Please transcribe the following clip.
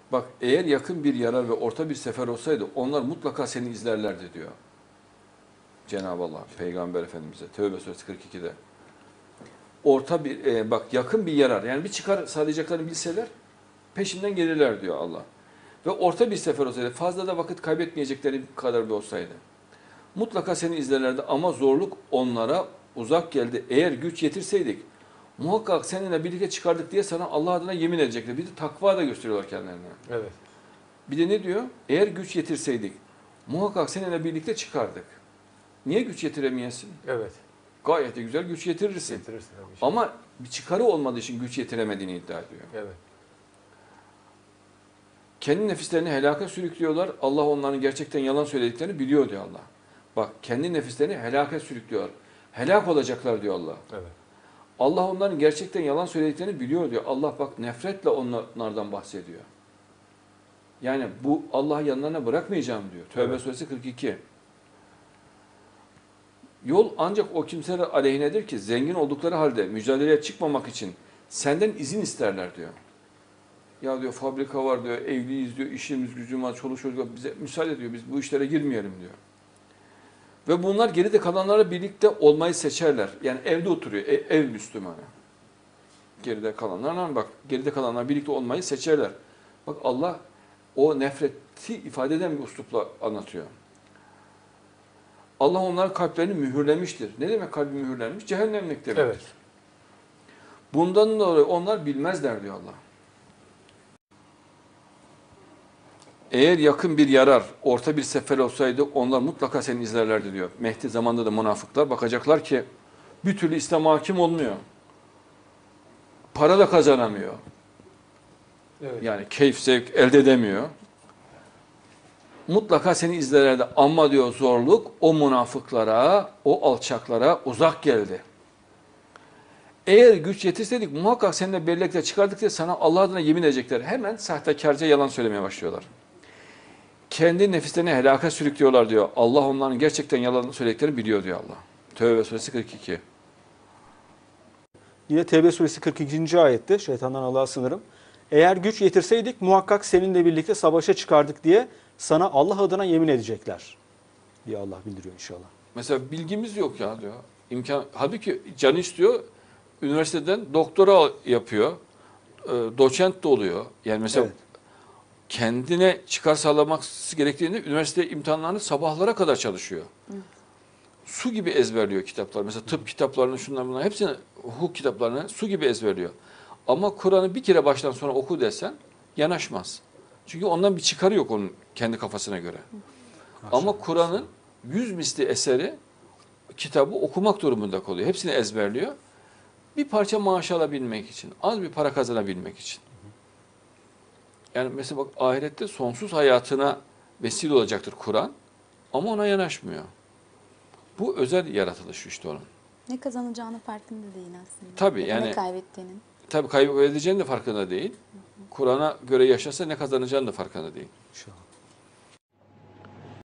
Bak eğer yakın bir yarar ve orta bir sefer olsaydı onlar mutlaka seni izlerlerdi diyor Cenab-ı Allah Peygamber Efendimiz'e Tevbe suresi 42'de. Orta bir bak yakın bir yarar yani bir çıkar sağlayacaklarını bilseler peşinden gelirler diyor Allah. Ve orta bir sefer olsaydı fazla da vakit kaybetmeyecekleri kadar bir olsaydı mutlaka seni izlerlerdi ama zorluk onlara uzak geldi. Eğer güç yetirseydik muhakkak seninle birlikte çıkardık diye sana Allah adına yemin edecekler. Bir de takva da gösteriyorlar kendilerine. Evet. Bir de ne diyor? Eğer güç yetirseydik muhakkak seninle birlikte çıkardık. Niye güç yetiremeyesin? Evet. Gayet de güzel güç yetirirsin. Getirirsin tabii. Ama bir çıkarı olmadığı için güç yetiremediğini iddia ediyor. Evet. Kendi nefislerini helaka sürüklüyorlar. Allah onların gerçekten yalan söylediklerini biliyor diyor Allah. Bak kendi nefislerini helaka sürüklüyor. Helak olacaklar diyor Allah. Evet. Allah onların gerçekten yalan söylediklerini biliyor diyor. Allah bak nefretle onlardan bahsediyor. Yani bu Allah'ı yanlarına bırakmayacağım diyor. Tövbe Evet. suresi 42. Yol ancak o kimseler aleyhinedir ki zengin oldukları halde mücadeleye çıkmamak için senden izin isterler diyor. Ya diyor fabrika var diyor, evliyiz diyor, işimiz gücümüz var, çoluk çocuk var, bize müsaade diyor, biz bu işlere girmeyelim diyor. Ve bunlar geride kalanlarla birlikte olmayı seçerler. Yani evde oturuyor, ev Müslümanı. Geride kalanlarla bak, geride kalanlar birlikte olmayı seçerler. Bak Allah o nefreti ifade eden bir üslupla anlatıyor. Allah onların kalplerini mühürlemiştir. Ne demek kalbi mühürlenmiş? Cehennemlik demektir. Evet. Bundan dolayı onlar bilmezler diyor Allah. Eğer yakın bir yarar, orta bir sefer olsaydı onlar mutlaka seni izlerlerdi diyor. Mehdi zamanında da münafıklar bakacaklar ki bir türlü İslam hakim olmuyor. Para da kazanamıyor. Evet. Yani keyif, zevk elde edemiyor. Mutlaka seni izlerlerdi ama diyor zorluk o münafıklara, o alçaklara uzak geldi. Eğer güç yetirseydik muhakkak seninle birlikte çıkardık diye sana Allah adına yemin edecekler. Hemen sahtekarca yalan söylemeye başlıyorlar. Kendi nefislerini helaka sürüklüyorlar diyor. Allah onların gerçekten yalan söylediklerini biliyor diyor Allah. Tevbe suresi 42. Yine Tevbe suresi 42. ayette şeytandan Allah'a sığınırım. Eğer güç yetirseydik muhakkak seninle birlikte savaşa çıkardık diye sana Allah adına yemin edecekler diye Allah bildiriyor inşallah. Mesela bilgimiz yok ya diyor. Halbuki canı istiyor. Üniversiteden doktora yapıyor. Doçent de oluyor. Yani mesela Evet. kendine çıkar sağlaması gerektiğinde üniversite imtihanlarını sabahlara kadar çalışıyor. Su gibi ezberliyor kitaplar. Mesela tıp kitaplarını şunlar bunlar hepsini hukuk kitaplarını su gibi ezberliyor. Ama Kur'an'ı bir kere baştan sona oku desen yanaşmaz. Çünkü ondan bir çıkarı yok onun kendi kafasına göre. Ama Kur'an'ın 100 misli eseri kitabı okumak durumunda kalıyor. Hepsini ezberliyor. Bir parça maaş alabilmek için, az bir para kazanabilmek için. Yani mesela bak ahirette sonsuz hayatına vesile olacaktır Kur'an ama ona yanaşmıyor. Bu özel yaratılış işte onun. Ne kazanacağını farkında değil aslında. Tabii Ya da yani ne kaybettiğinin. tabii kaybedeceğinin de farkında değil. Kur'an'a göre yaşasa ne kazanacağını da farkında değil. İnşallah.